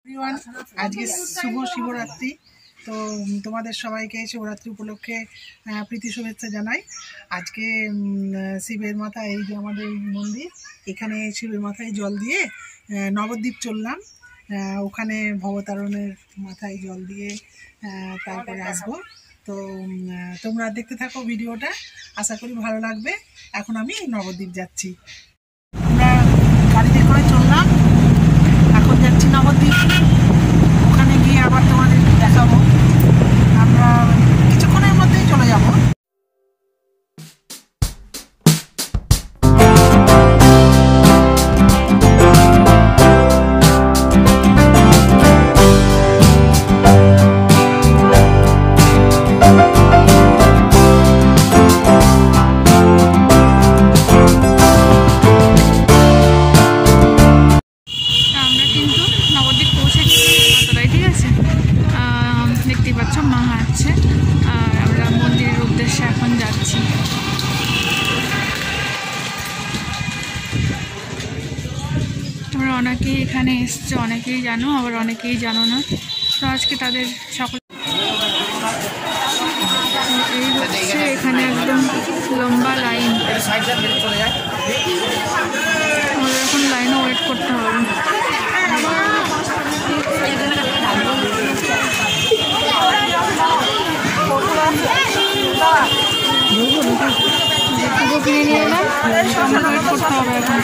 Everyone, আজকে শুভ শিবরাত্রি। তো তোমাদের সবাইকে শিবরাত্রি উপলক্ষে প্রীতি শুভেচ্ছা জানাই। আজকে শিবের মাথায়, এই যে আমাদের মন্দির, এখানে শিবের মাথায় জল দিয়ে নবদ্বীপ চললাম। ওখানে ভবতারণের মাথায় জল দিয়ে তারপরে আসবো। তো তোমরা দেখতে থাকো ভিডিওটা, আশা করি ভালো লাগবে। এখন আমি নবদ্বীপ যাচ্ছি। আমরা গাড়িতে করে চললাম, এখন যাচ্ছি নবদ্বীপ। ওখানে গিয়ে আবার তোমাদের দেখাবো। আমরা কিছুক্ষণের মধ্যেই চলে যাব। অনেকেই এখানে এসছে, অনেকেই জানো, আবার অনেকেই জানো না। তো আজকে তাদের সকল এই হচ্ছে এখানে একদম লম্বা লাইন। আমাদের এখন লাইনে ওয়েট করতে হবে। কিনে নিয়ে এলাম, সামনে ওয়েট করতে হবে এখন।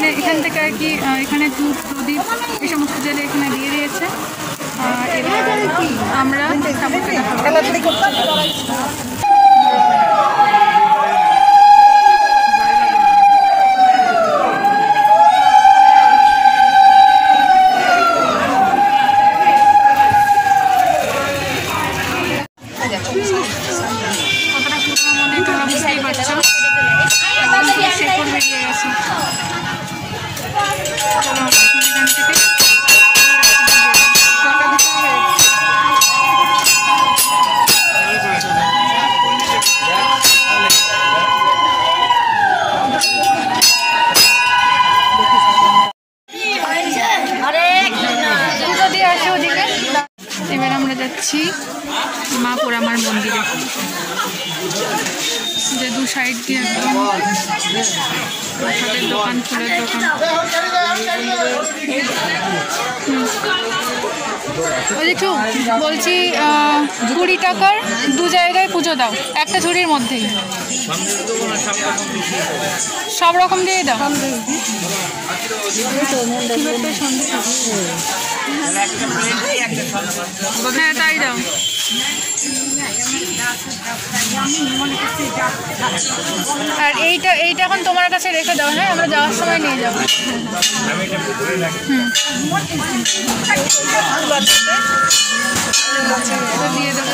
এখান থেকে আর কি এখানে ধূপ প্রদীপ এই সমস্ত জেলে এখানে দিয়ে দিয়েছে। এবার আমরা কতটা পুরো মনে তোমরা বুঝতেই পারছো, শেকড় বেরিয়ে গেছে। এখান থেকে এবার আমরা যাচ্ছি মা পোড়ামার মন্দিরে, যে দু সাইড দিয়ে একদম প্রসাদের দোকান, ফুলের দোকান। বলছি 20 টাকার 2 জায়গায় পুজো দাও, একটা ঝুড়ির মধ্যেই সব রকম দিয়ে দাও। হ্যাঁ তাই দাও। আর এইটা এখন তোমার কাছে রেখে দাও। হ্যাঁ, আমরা যাওয়ার সময় নিয়ে যাবো। দিয়ে দেবো।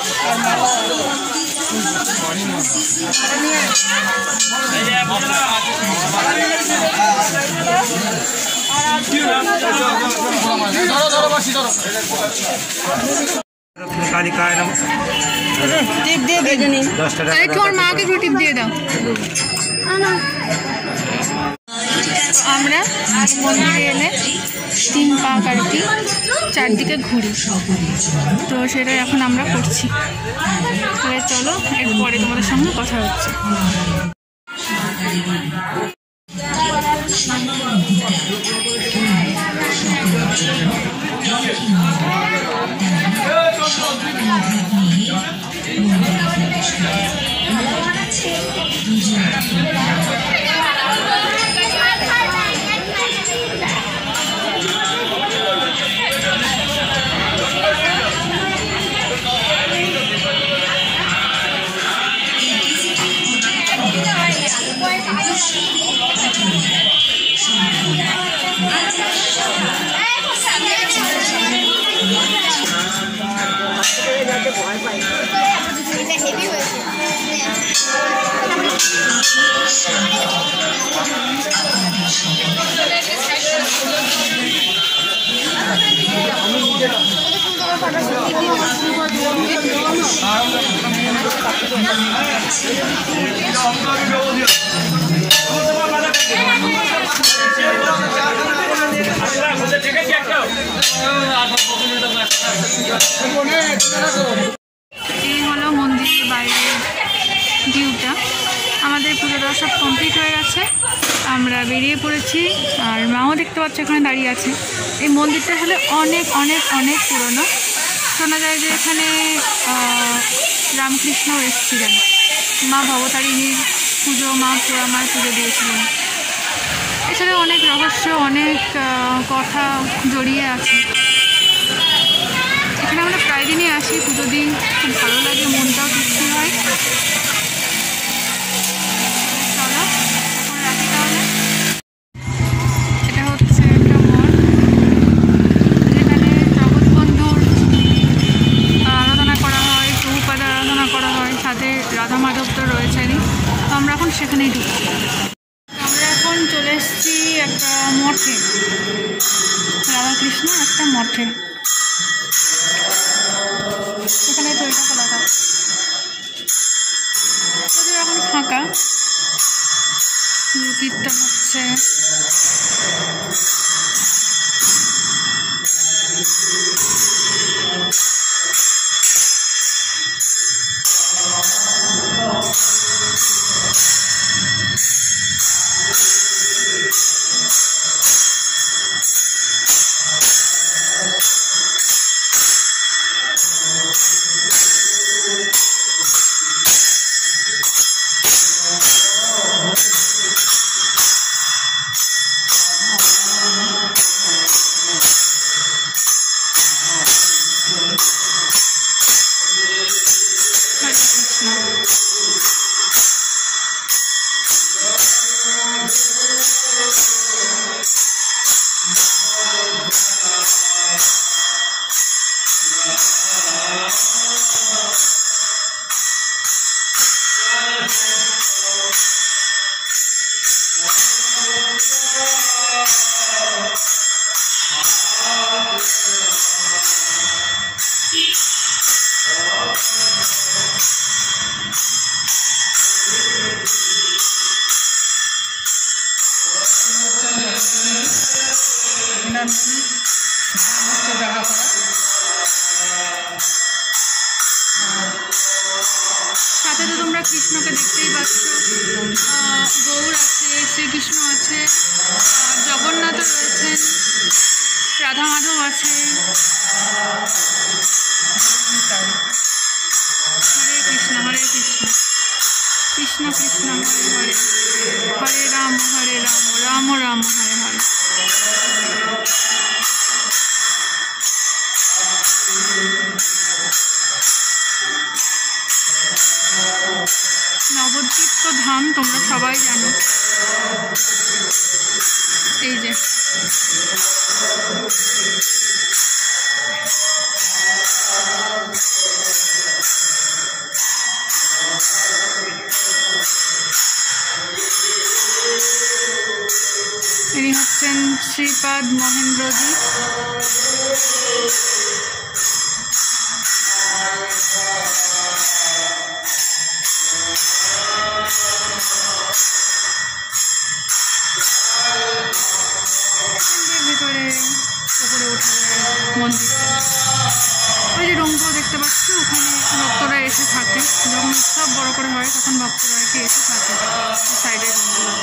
তোমার মাকে একটু টিপ দিয়ে দাও। আমরা মন্দিরে এলে 3 পাক আর কি চারদিকে ঘুরি, তো সেটা এখন আমরা করছি। তাহলে চলো, এরপরে তোমাদের সঙ্গে কথা হচ্ছে। এই হলো মন্দিরের বাইরের ভিউটা। আমাদের পুজো দেওয়া সব কমপ্লিট হয়ে গেছে, আমরা বেরিয়ে পড়েছি। আর মাও দেখতে পাচ্ছ এখানে দাঁড়িয়ে আছে। এই মন্দিরটা হলে অনেক অনেক অনেক পুরনো। শোনা যায় যে এখানে রামকৃষ্ণও এসেছিলেন, মা ভবতারিণীর পুজো, মা পোড়ামার পুজো দিয়েছিলেন। এছাড়া অনেক রহস্য, অনেক কথা জড়িয়ে আছে। এখানে আমরা প্রায় দিনই আসি, পুজো দিন খুব ভালো লাগে, মনটাও তৃপ্তি হয়। চলো এখন রাখি তাহলে। এটা হচ্ছে একটা মঠ, যেখানে জগৎবন্ধুর আরাধনা করা হয়, প্রভুপাদের আরাধনা করা হয়, সাথে রাধা মাধব তো রয়েছেনই। তো আমরা এখন সেখানেই ঢুকছি। আমরা এখন চলে এসেছি একটা মঠে, রাধাকৃষ্ণ একটা মঠে। এখানে চইটা খোলা থাকে, এখন ফাঁকা, কীর্তন হচ্ছে। সাথে তো তোমরা কৃষ্ণকে দেখতেই পাচ্ছ, গৌর আছে, শ্রীকৃষ্ণ আছে, জগন্নাথ রয়েছেন, রাধা মাধব আছে। হরে কৃষ্ণ হরে কৃষ্ণ, কৃষ্ণ কৃষ্ণ হরে হরে, হরে রাম রাম রাম হরে হরে। নবদ্বীপ তো ধাম তোমরা সবাই জানো। এই যে ইনি হচ্ছেন শ্রীপাদ মহেন্দ্রজি। ভিতরে উপরে উঠে মন্দিরটা, ওই যে রুমগুলো দেখতে পাচ্ছ, ওখানে ভক্তরা এসে থাকে। যখন উৎসব বড় করে হয় তখন ভক্তরা আর কি এসে থাকে সাইডের রুমগুলো।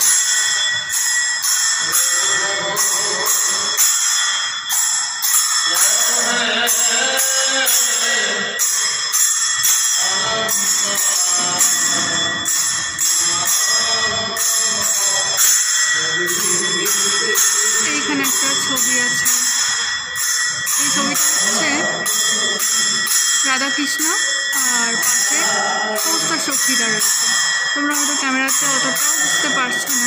এইখানে একটা ছবি আছে, এই ছবিটা হচ্ছে রাধাকৃষ্ণ আর পাশে সমস্ত সখীরা রয়েছে। তোমরা হয়তো ক্যামেরাতে অতটাও বুঝতে পারছো না।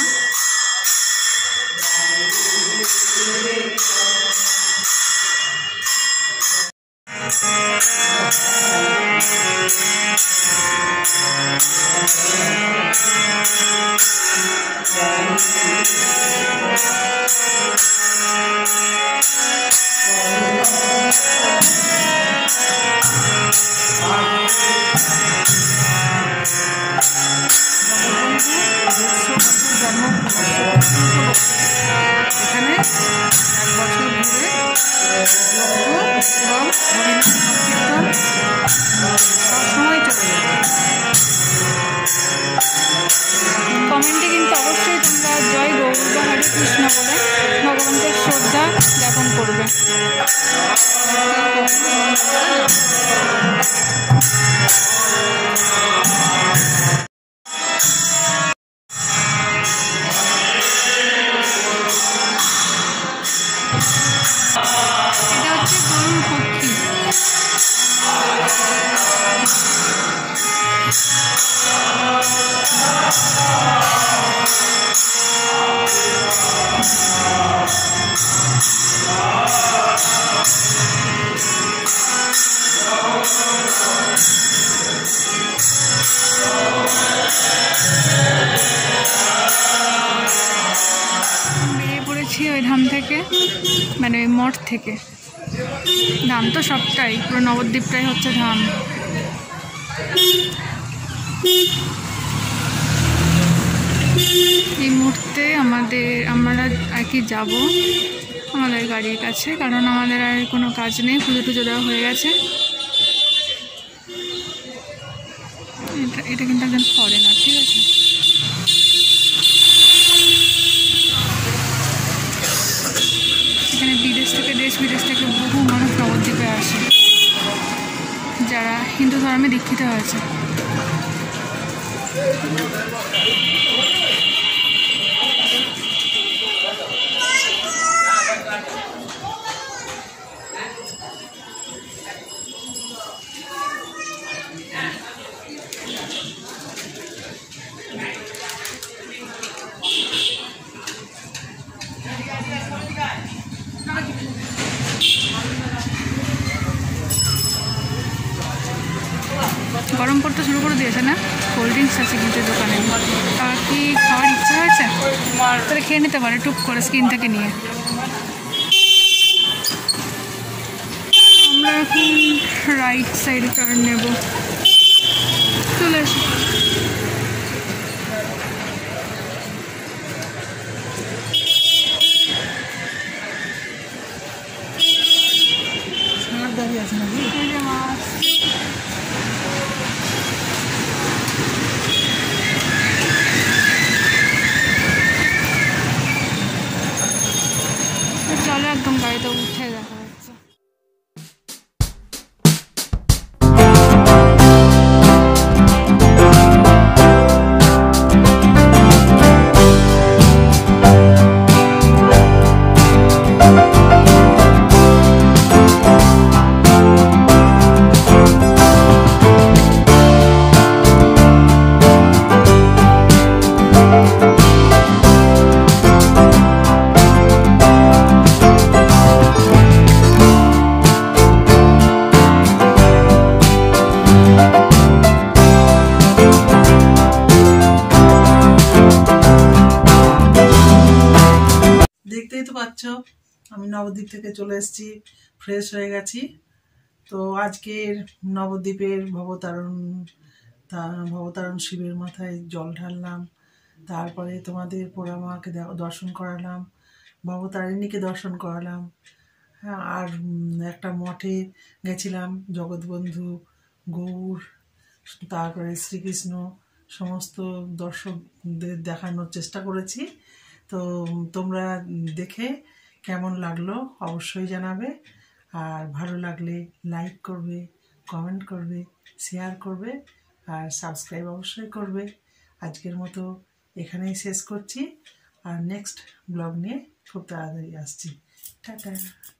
এখানে 1 বছর ধরে এবং হরিনাম সবসময় চলে যাবে। কমেন্টে কিন্তু অবশ্যই তোমরা জয় গৌর বা হরে কৃষ্ণ বলে ভগবানকে শ্রদ্ধা জ্ঞাপন করবে। এটা হচ্ছে গরুর পক্ষী। বেরিয়ে পড়েছি ওই ধাম থেকে, মানে ওই মঠ থেকে। ধাম তো সবটাই, পুরো নবদ্বীপটাই হচ্ছে ধাম। এই মুহূর্তে আমরা আর কি যাব আমাদের গাড়ির কাছে, কারণ আমাদের আর কোনো কাজ নেই, পুজো টুজো দেওয়া হয়ে গেছে। এটা কিন্তু একজন ফরেনার, ঠিক আছে। এখানে দেশ বিদেশ থেকে বহু মানুষ নবদ্বীপে আসে যারা হিন্দু ধর্মে দীক্ষিত হয়েছে। গরম পড়তে শুরু করে দিয়েছে না? কোল্ড ড্রিঙ্কস আছে কিন্তু দোকানে। আর কি খাওয়ার ইচ্ছা হয়েছে তাহলে খেয়ে নিতে পারে টুক করে স্ক্রিন থেকে নিয়ে। আমরা এখন রাইট সাইডে টার্ন নেব। চলে এসো। দাঁড়িয়ে আছে নাকি? চলো একদম গাড়িতে উঠে দেখা যাচ্ছে। দেখতেই তো পাচ্ছ আমি নবদ্বীপ থেকে চলে এসেছি, ফ্রেশ হয়ে গেছি। তো আজকের নবদ্বীপের ভবতারণ শিবের মাথায় জল ঢাললাম, তারপরে তোমাদের পোড়ামাকে দর্শন করালাম, ভবতারিণীকে দর্শন করালাম। হ্যাঁ, আর একটা মঠে গেছিলাম, জগৎবন্ধু, গৌর, তারপরে শ্রীকৃষ্ণ সমস্ত দর্শকদের দেখানোর চেষ্টা করেছি। তো তোমরা দেখে কেমন লাগলো অবশ্যই জানাবে, আর ভালো লাগলে লাইক করবে, কমেন্ট করবে, শেয়ার করবে, আর সাবস্ক্রাইব অবশ্যই করবে। আজকের মতো এখানেই শেষ করছি, আর নেক্সট ব্লগ নিয়ে খুব তাড়াতাড়ি আসছি। টাটা।